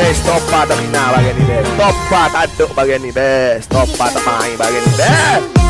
bes, topa tak mina bagian ni bes, topa tak aduk bagian ni bes, topa tak main bagian ni bes.